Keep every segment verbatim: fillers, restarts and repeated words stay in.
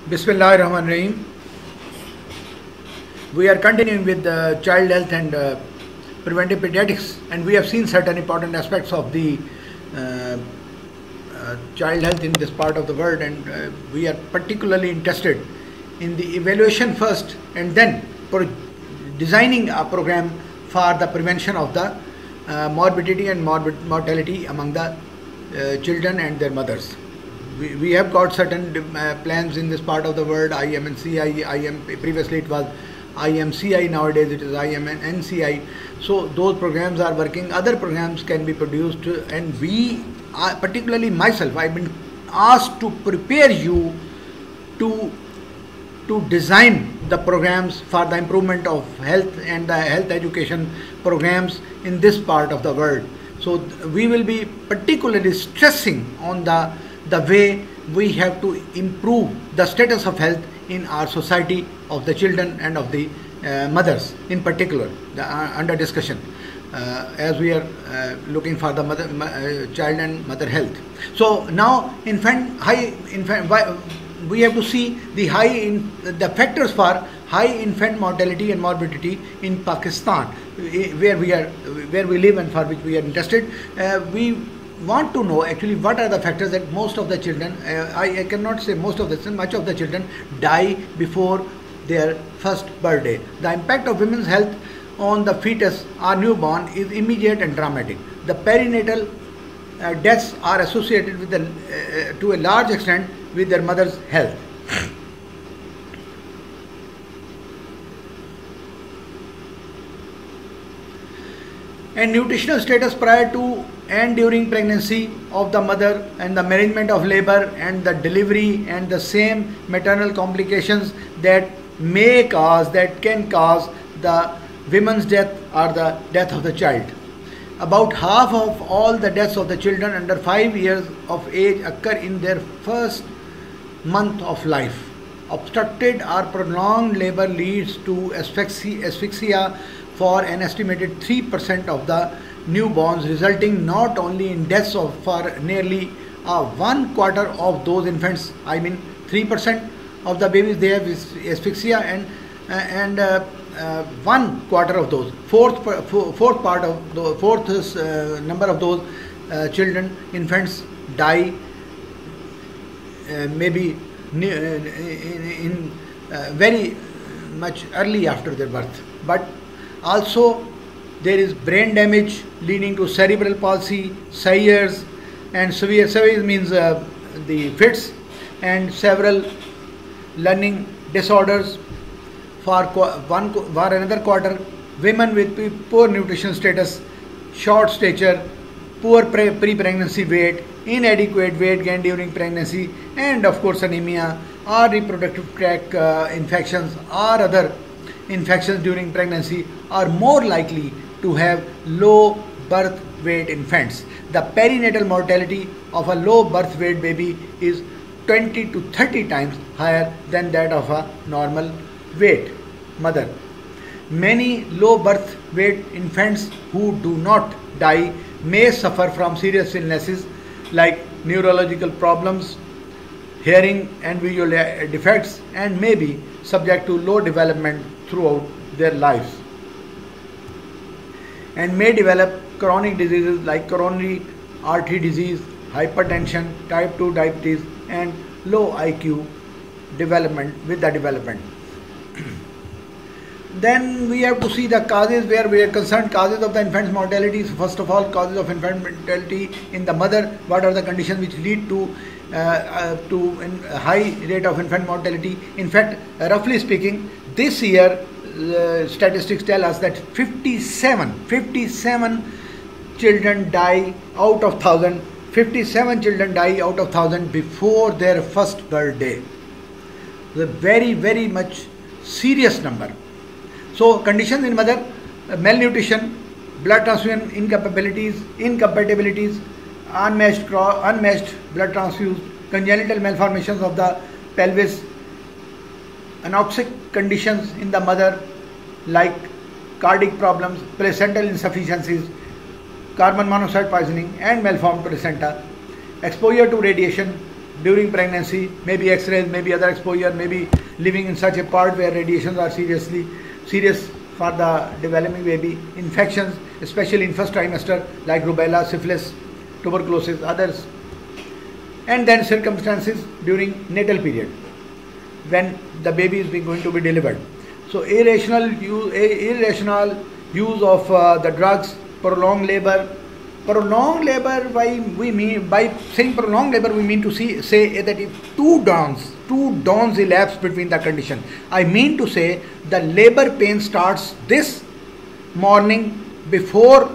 Bismillahirrahmanirrahim. We are continuing with the child health and uh, preventive pediatrics, and we have seen certain important aspects of the uh, uh, child health in this part of the world, and uh, we are particularly interested in the evaluation first and then for designing a program for the prevention of the uh, morbidity and morbid mortality among the uh, children and their mothers. We, we have got certain uh, plans in this part of the world. I M N C I, I M previously it was I M C I, nowadays it is I M N C I. So those programs are working. Other programs can be produced, and we, uh, particularly myself, I've been asked to prepare you to to design the programs for the improvement of health and the health education programs in this part of the world. So we will be particularly stressing on the the way we have to improve the status of health in our society, of the children and of the uh, mothers in particular, the, uh, under discussion uh, as we are uh, looking for the mother, uh, child and mother health. So now infant high infant we have to see the high in, the factors for high infant mortality and morbidity in Pakistan, where we are where we live and for which we are interested. Uh, we want to know actually what are the factors that most of the children, uh, I, I cannot say most of the, much of the children die before their first birthday. The impact of women's health on the fetus or newborn is immediate and dramatic. The perinatal uh, deaths are associated with the, uh, to a large extent with their mother's health. And nutritional status prior to and during pregnancy of the mother, and the management of labor and the delivery, and the same maternal complications that may cause, that can cause the woman's death or the death of the child. About half of all the deaths of the children under five years of age occur in their first month of life. Obstructed or prolonged labor leads to asphyxia, asphyxia for an estimated three percent of the newborns, resulting not only in deaths of for nearly uh, one quarter of those infants. I mean three percent of the babies they have asphyxia, and uh, and uh, uh, one quarter of those, fourth fourth part of the fourth uh, number of those uh, children, infants die uh, maybe in, in uh, very much early after their birth. But also there is brain damage leading to cerebral palsy, seizures, and severe seizures means uh, the fits, and several learning disorders. For one for another quarter, women with poor nutrition status, short stature, poor pre-pregnancy weight, inadequate weight gain during pregnancy, and of course anemia or reproductive tract uh, infections or other infections during pregnancy are more likely to have low birth weight infants. The perinatal mortality of a low birth weight baby is twenty to thirty times higher than that of a normal weight mother. Many low birth weight infants who do not die may suffer from serious illnesses like neurological problems, hearing and visual defects, and may be subject to low development throughout their lives, and may develop chronic diseases like coronary artery disease, hypertension, type two diabetes, and low I Q development with the development. Then we have to see the causes where we are concerned. Causes of the infant's mortality. First of all, causes of infant mortality in the mother. What are the conditions which lead to uh, uh, to a high rate of infant mortality? In fact, uh, roughly speaking, this year uh, statistics tell us that fifty-seven, fifty-seven children die out of thousand. fifty-seven children die out of thousand before their first birthday. The very very much serious number. So conditions in mother: uh, malnutrition, blood transfusion incapabilities, incompatibilities, unmatched, unmatched blood transfuse, congenital malformations of the pelvis, anoxic conditions in the mother like cardiac problems, placental insufficiencies, carbon monoxide poisoning, and malformed placenta, exposure to radiation, during pregnancy, maybe X-rays, maybe other exposure, maybe living in such a part where radiations are seriously serious for the developing baby, infections, especially in first trimester like rubella, syphilis, tuberculosis, others, and then circumstances during natal period when the baby is being going to be delivered. So irrational use, irrational use of uh, the drugs, prolonged labor. Prolonged labor, by we mean by saying prolonged labor, we mean to see, say that if two dawns, two dawns elapse between the condition. I mean to say the labor pain starts this morning before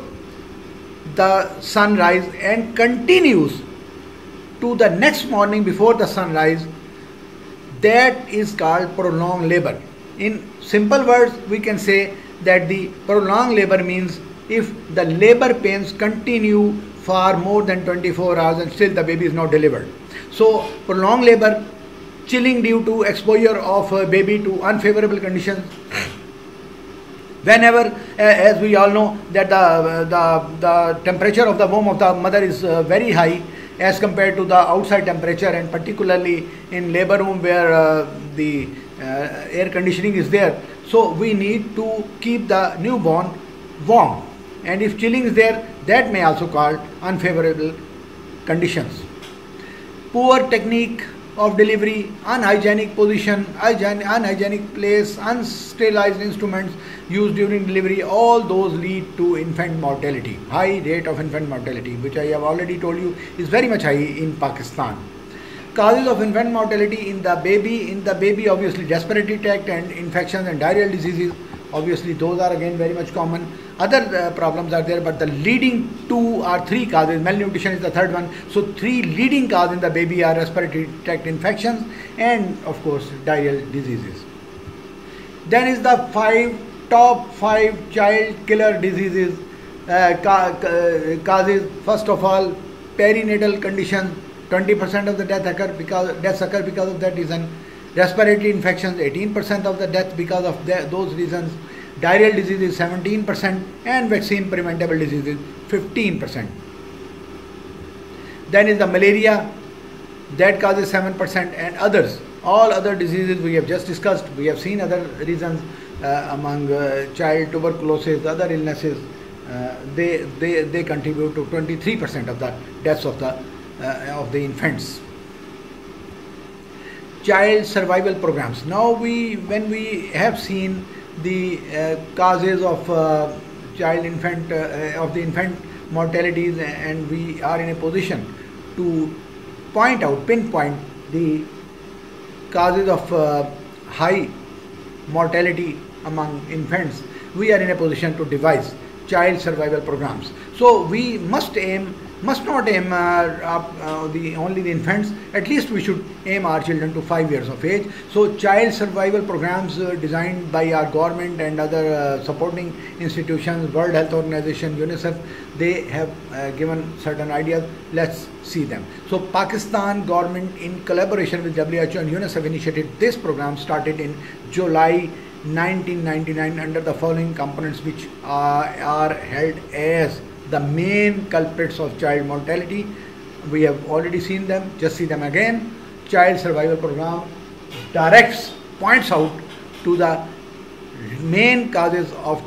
the sunrise and continues to the next morning before the sunrise. That is called prolonged labor. In simple words, we can say that the prolonged labor means if the labor pains continue for more than twenty-four hours and still the baby is not delivered. So prolonged labor, chilling due to exposure of a baby to unfavorable conditions. Whenever, uh, as we all know, that the, the, the temperature of the womb of the mother is uh, very high as compared to the outside temperature, and particularly in labor room where uh, the uh, air conditioning is there. So we need to keep the newborn warm. And if chilling is there, that may also cause unfavorable conditions. Poor technique of delivery, unhygienic position, unhygienic place, unsterilized instruments used during delivery, all those lead to infant mortality. High rate of infant mortality, which I have already told you is very much high in Pakistan. Causes of infant mortality in the baby, in the baby obviously respiratory tract and infections and diarrheal diseases. Obviously those are again very much common. Other uh, problems are there, but the leading two or three causes, malnutrition is the third one. So three leading causes in the baby are respiratory tract infections and of course diarrheal diseases. Then is the five top five child killer diseases, uh, ca ca causes. First of all, perinatal conditions. twenty percent of the death occur because deaths occur because of that reason. Respiratory infections, eighteen percent of the death because of the, those reasons. Diarrheal diseases, seventeen percent, and vaccine preventable diseases, fifteen percent. Then is the malaria, that causes seven percent, and others. All other diseases we have just discussed. We have seen other reasons uh, among uh, child tuberculosis, other illnesses. Uh, they, they, they contribute to twenty-three percent of the deaths of the, uh, of the infants. Child survival programs. Now we, when we have seen the uh, causes of uh, child infant uh, of the infant mortalities, and we are in a position to point out, pinpoint the causes of uh, high mortality among infants, we are in a position to devise child survival programs. So we must aim, must not aim uh, up, uh, the only the infants. At least we should aim our children to five years of age. So child survival programs uh, designed by our government and other uh, supporting institutions, World Health Organization, UNICEF, they have uh, given certain ideas. Let's see them. So Pakistan government in collaboration with W H O and UNICEF initiated this program, started in July nineteen ninety-nine, under the following components which are, are held as the main culprits of child mortality. We have already seen them, just see them again. Child survival program directs, points out to the main causes of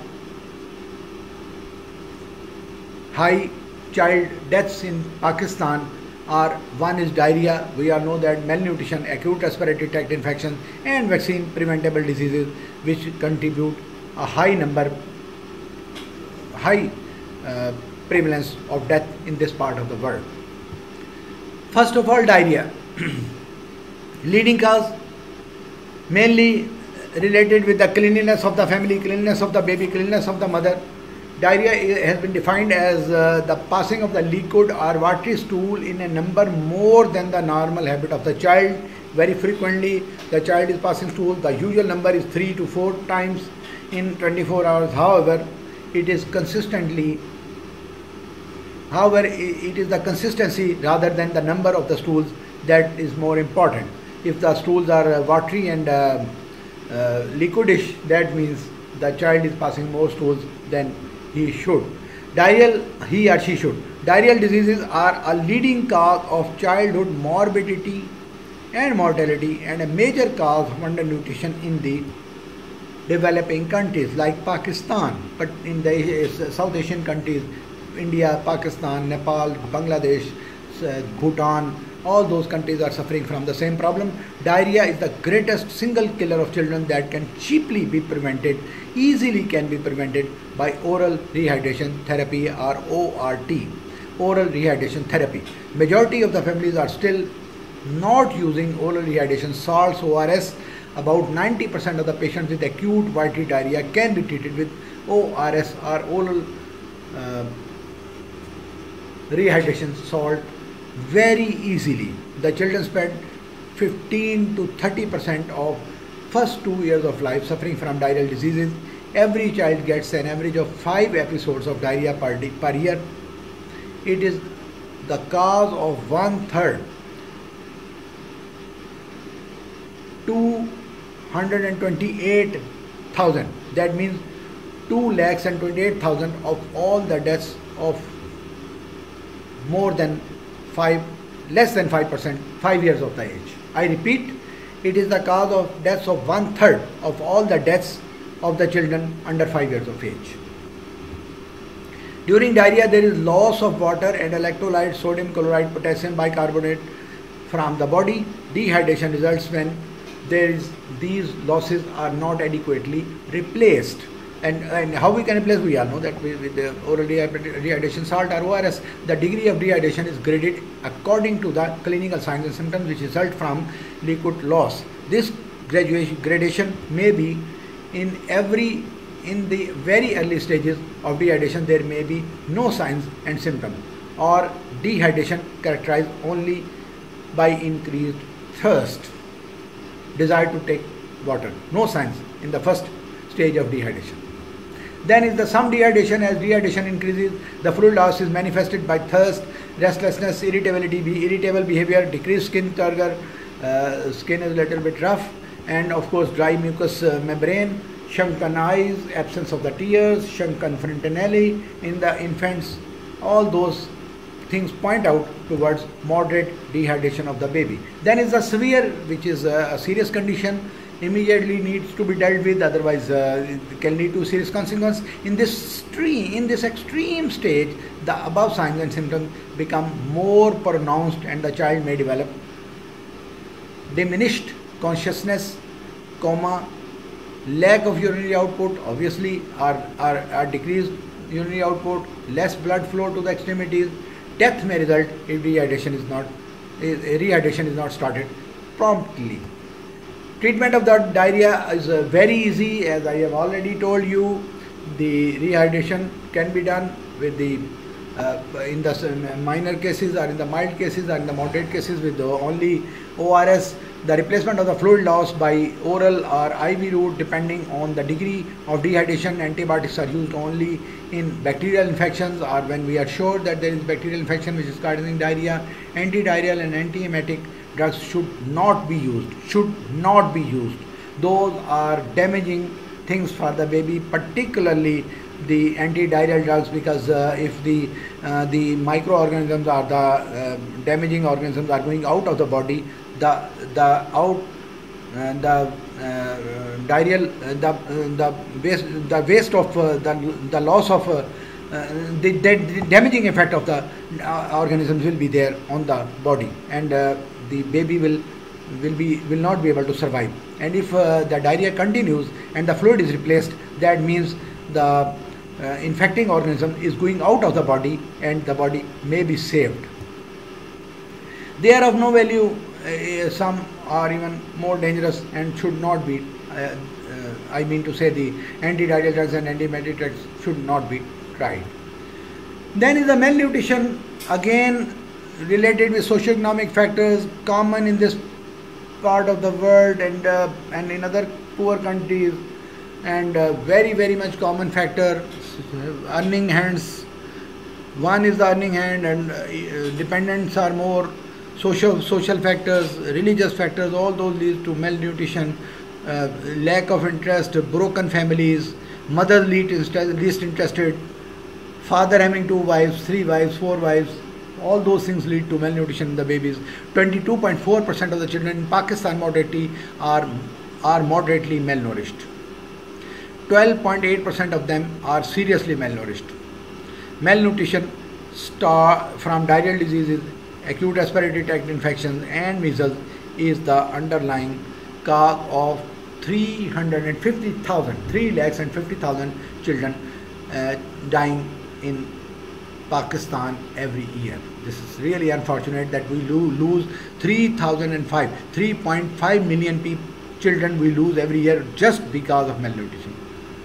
high child deaths in Pakistan are: one is diarrhea, we all know that, malnutrition, acute respiratory tract infection, and vaccine preventable diseases, which contribute a high number, high uh, prevalence of death in this part of the world. First of all, diarrhea. Leading cause, mainly related with the cleanliness of the family, cleanliness of the baby, cleanliness of the mother. Diarrhea has been defined as uh, the passing of the liquid or watery stool in a number more than the normal habit of the child. Very frequently the child is passing stool. The usual number is three to four times in twenty-four hours. However, it is consistently However, it is the consistency rather than the number of the stools that is more important. If the stools are watery and uh, uh, liquidish, that means the child is passing more stools than he should. Diarrheal, he or she should. Diarrheal diseases are a leading cause of childhood morbidity and mortality and a major cause of undernutrition in the developing countries like Pakistan, but in the South Asian countries, India, Pakistan, Nepal, Bangladesh, Bhutan, all those countries are suffering from the same problem. Diarrhea is the greatest single killer of children that can cheaply be prevented, easily can be prevented by oral rehydration therapy or O R T, oral rehydration therapy. Majority of the families are still not using oral rehydration salts, O R S. About ninety percent of the patients with acute watery diarrhea can be treated with O R S or oral uh, rehydration salt very easily. The children spend fifteen to thirty percent of first two years of life suffering from diarrheal diseases. Every child gets an average of five episodes of diarrhea per, day, per year. It is the cause of one third, two hundred twenty-eight thousand. That means two lakhs and twenty-eight thousand of all the deaths of more than five, less than five percent, five years of the age. I repeat, it is the cause of deaths of one third of all the deaths of the children under five years of age. During diarrhea, there is loss of water and electrolytes, sodium chloride, potassium bicarbonate from the body. Dehydration results when there is these losses are not adequately replaced. And, and how we can replace? We all know that with the oral rehydration salt or O R S, the degree of dehydration is graded according to the clinical signs and symptoms which result from liquid loss. This graduation, gradation may be in every, in the very early stages of dehydration, there may be no signs and symptoms, or dehydration characterized only by increased thirst, desire to take water, no signs in the first stage of dehydration. Then is the some dehydration. As dehydration increases, the fluid loss is manifested by thirst, restlessness, irritability, irritable behavior, decreased skin turgor, uh, skin is a little bit rough, and of course dry mucous uh, membrane, shrunken eyes, absence of the tears, shrunken frontanelli in the infants. All those things point out towards moderate dehydration of the baby. Then is the severe, which is a, a serious condition, immediately needs to be dealt with, otherwise uh, it can lead to serious consequences. In this extreme, in this extreme stage, the above signs and symptoms become more pronounced and the child may develop diminished consciousness, coma, lack of urinary output, obviously, or, or, or decreased urinary output, less blood flow to the extremities. Death may result if dehydration is not, if rehydration is not started promptly. Treatment of the diarrhea is uh, very easy, as I have already told you. The rehydration can be done with the uh, in the minor cases or in the mild cases or in the moderate cases with the only O R S. The replacement of the fluid loss by oral or I V route, depending on the degree of dehydration. Antibiotics are used only in bacterial infections or when we are sure that there is bacterial infection which is causing diarrhea. Antidiarrheal and antiemetic drugs should not be used, should not be used. Those are damaging things for the baby, particularly the antidiarrheal drugs, because uh, if the uh, the microorganisms or the uh, damaging organisms are going out of the body, the the out uh, the uh, diarrheal uh, the uh, the waste the waste of uh, the the loss of uh, uh, the, the damaging effect of the uh, organisms will be there on the body, and uh, the baby will will be will not be able to survive. And if uh, the diarrhea continues and the fluid is replaced, that means the uh, infecting organism is going out of the body and the body may be saved. They are of no value. Uh, some are even more dangerous and should not be. Uh, uh, I mean to say, the antidiarrheal drugs and antiemetic drugs should not be tried. Then is the malnutrition, again related with socioeconomic factors common in this part of the world and uh, and in other poor countries, and uh, very very much common factor. Earning hands, one is the earning hand, and uh, dependents are more. Social social factors, religious factors, all those lead to malnutrition, uh, lack of interest, broken families, mothers least, least interested, father having two wives, three wives, four wives, all those things lead to malnutrition in the babies. twenty-two point four percent of the children in Pakistan moderately are, are moderately malnourished. twelve point eight percent of them are seriously malnourished. Malnutrition star from diarrheal diseases, acute respiratory tract infections and measles is the underlying cause of three hundred fifty thousand, three lakhs and fifty thousand children uh, dying in Pakistan every year. This is really unfortunate that we lo lose three thousand five, three point five million people, children we lose every year just because of malnutrition.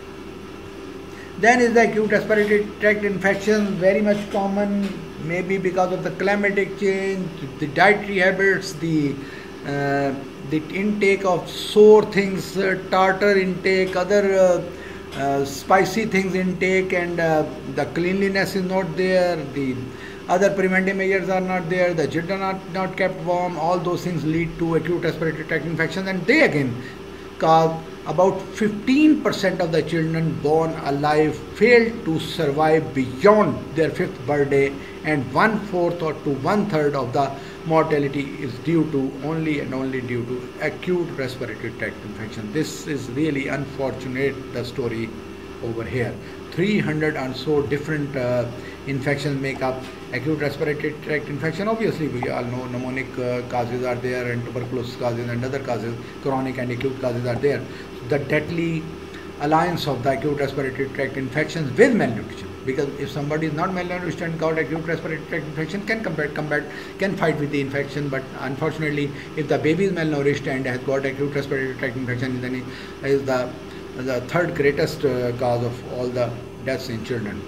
Then is the acute respiratory tract infection, very much common, maybe because of the climatic change, the dietary habits, the uh, the intake of sour things, uh, tartar intake, other uh, uh, spicy things intake, and uh, the cleanliness is not there, the other preventive measures are not there, the children are not kept warm. All those things lead to acute respiratory tract infections, and they again cause about fifteen percent of the children born alive fail to survive beyond their fifth birthday, and one fourth or to one third of the mortality is due to only and only due to acute respiratory tract infection. This is really unfortunate, the story over here. three hundred and so different uh, infections make up acute respiratory tract infection. Obviously we all know pneumonic uh, causes are there, and tuberculosis causes and other causes, chronic and acute causes are there. The deadly alliance of the acute respiratory tract infections with malnutrition, because if somebody is not malnourished and got acute respiratory tract infection, can combat, combat, can fight with the infection, but unfortunately if the baby is malnourished and has got acute respiratory tract infection, then it is the, the third greatest uh, cause of all the deaths in children.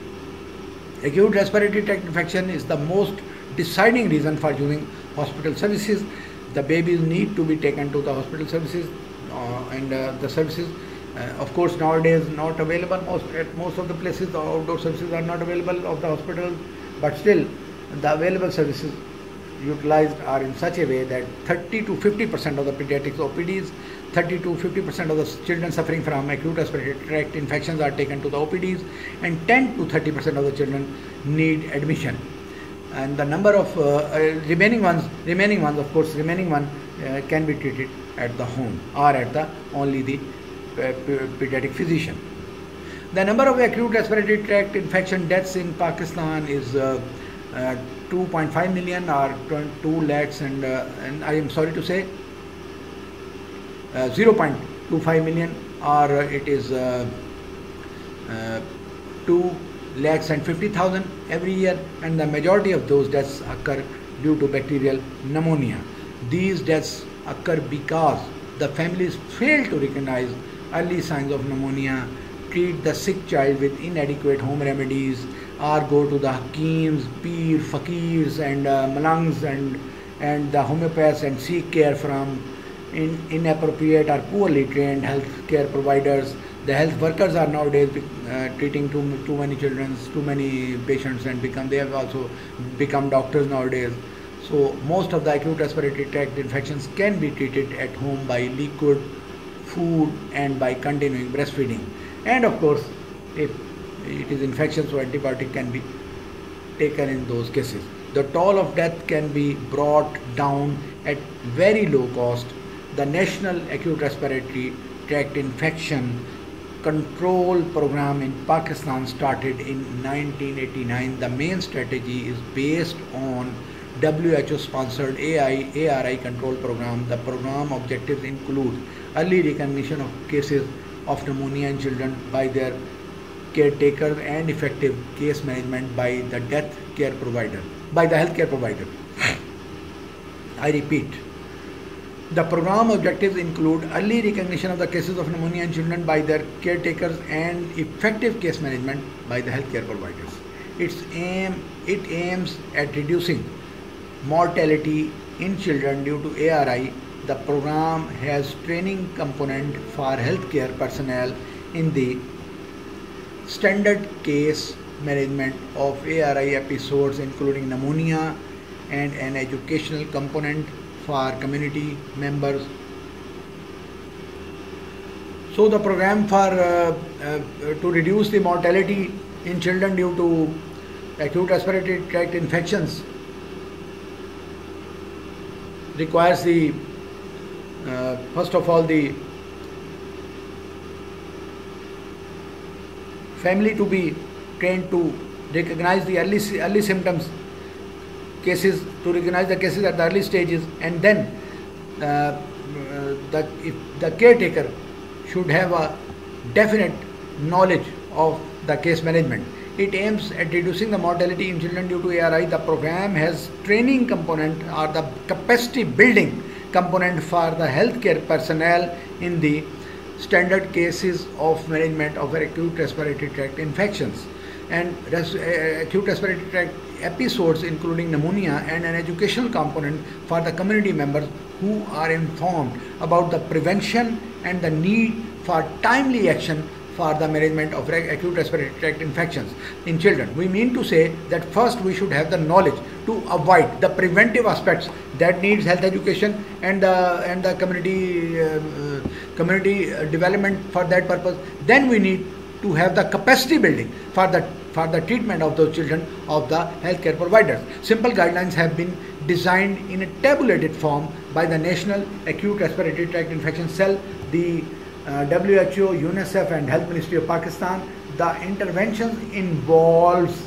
Acute respiratory tract infection is the most deciding reason for using hospital services. The babies need to be taken to the hospital services, uh, and uh, the services uh, of course nowadays not available. Most at most of the places the outdoor services are not available of the hospital, but still the available services utilized are in such a way that thirty to fifty percent of the pediatrics O P Ds, thirty to fifty percent of the children suffering from acute respiratory tract infections are taken to the O P Ds, and ten to thirty percent of the children need admission. And the number of uh, uh, remaining ones, remaining ones, of course, remaining one uh, can be treated at the home or at the only the uh, pediatric physician. The number of acute respiratory tract infection deaths in Pakistan is uh, uh, two point five million or two lakhs, and uh, and I am sorry to say uh, zero point two five million, or uh, it is uh, uh, two lakhs and fifty thousand every year, and the majority of those deaths occur due to bacterial pneumonia. These deaths occur because the families fail to recognize early signs of pneumonia, treat the sick child with inadequate home remedies, or go to the hakims, peer, fakirs and uh, malangs and, and the homeopaths and seek care from in, inappropriate or poorly trained health care providers. The health workers are nowadays uh, treating too, too many children, too many patients, and become they have also become doctors nowadays. So most of the acute respiratory tract infections can be treated at home by liquid food and by continuing breastfeeding. And of course, if it is infection, so antibiotic can be taken in those cases. The toll of death can be brought down at very low cost. The National Acute Respiratory Tract Infection Control Program in Pakistan started in nineteen eighty-nine. The main strategy is based on W H O sponsored A I A R I control program. The program objectives include early recognition of cases of pneumonia in children by their caretakers and effective case management by the death care provider, by the healthcare provider. I repeat, the program objectives include early recognition of the cases of pneumonia in children by their caretakers and effective case management by the healthcare providers. Its aim, it aims at reducing mortality in children due to A R I. The program has training component for healthcare personnel in the standard case management of A R I episodes, including pneumonia, and an educational component for community members. So the program for uh, uh, to reduce the mortality in children due to acute respiratory tract infections requires the uh, first of all the family to be trained to recognize the early early symptoms cases, to recognize the cases at the early stages, and then uh, uh, the if the caretaker should have a definite knowledge of the case management. It aims at reducing the mortality in children due to A R I. The program has training component or the capacity building component for the healthcare personnel in the standard cases of management of acute respiratory tract infections and res uh, acute respiratory tract episodes, including pneumonia, and an educational component for the community members who are informed about the prevention and the need for timely action for the management of acute respiratory tract infections in children. We mean to say that first we should have the knowledge to avoid the preventive aspects that needs health education and the and the community uh, uh, community development for that purpose. Then we need to have the capacity building for the for the treatment of those children of the healthcare providers. Simple guidelines have been designed in a tabulated form by the National Acute Respiratory Tract Infection Cell, the uh, W H O, UNICEF and Health Ministry of Pakistan. The interventions involves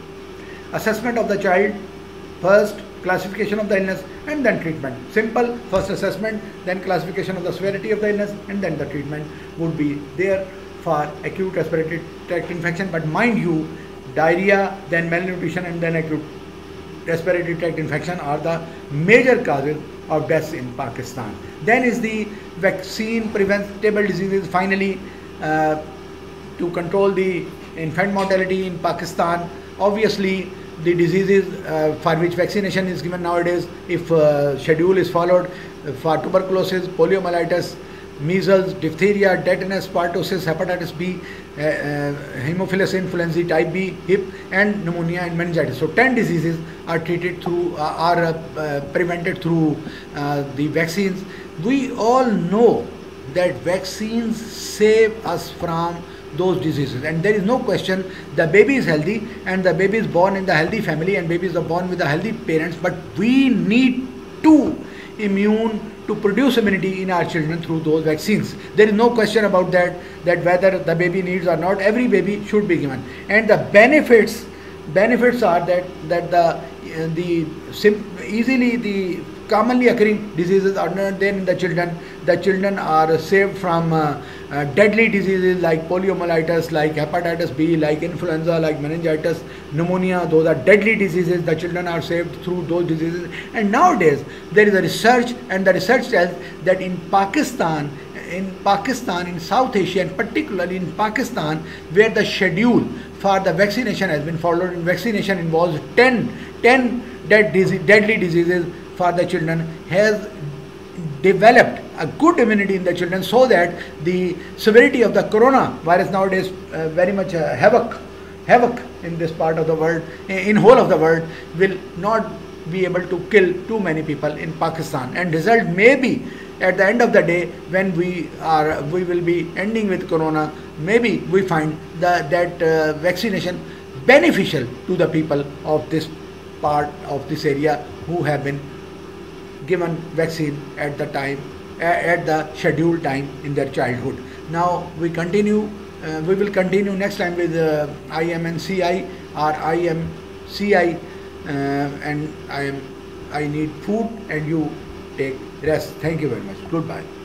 assessment of the child, first classification of the illness and then treatment. Simple, first assessment, then classification of the severity of the illness, and then the treatment would be there for acute respiratory tract infection. But mind you, diarrhea, then malnutrition and then acute respiratory tract infection are the major causes of deaths in Pakistan. Then is the vaccine preventable diseases. Finally, uh, to control the infant mortality in Pakistan, obviously the diseases uh, for which vaccination is given nowadays, if uh, schedule is followed, uh, for tuberculosis, poliomyelitis, measles, diphtheria, tetanus, pertussis, hepatitis B, uh, uh, Haemophilus influenzae type B, hip, and pneumonia and meningitis. So ten diseases are treated through, uh, are uh, prevented through uh, the vaccines. We all know that vaccines save us from those diseases, and there is no question the baby is healthy and the baby is born in the healthy family and babies are born with the healthy parents, but we need to immune to produce immunity in our children through those vaccines. There is no question about that, that whether the baby needs or not, every baby should be given. And the benefits benefits are that that the uh, the sim easily the commonly occurring diseases are not there in the children. The children are saved from uh, uh, deadly diseases like poliomyelitis, like hepatitis B, like influenza, like meningitis, pneumonia. Those are deadly diseases. The children are saved through those diseases. And nowadays there is a research, and the research tells that in Pakistan, in Pakistan, in South Asia, and particularly in Pakistan, where the schedule for the vaccination has been followed, and vaccination involves ten, ten dead disease, deadly diseases for the children, has developed a good immunity in the children, so that the severity of the corona virus nowadays uh, very much uh, havoc havoc in this part of the world, in whole of the world, will not be able to kill too many people in Pakistan. And result may be at the end of the day, when we are we will be ending with corona, maybe we find the, that uh, vaccination beneficial to the people of this part of this area who have been given vaccine at the time, at the scheduled time in their childhood. Now we continue, uh, we will continue next time with uh, I M N C I or I M C I, uh, and I am I need food and you take rest. Thank you very much. Goodbye.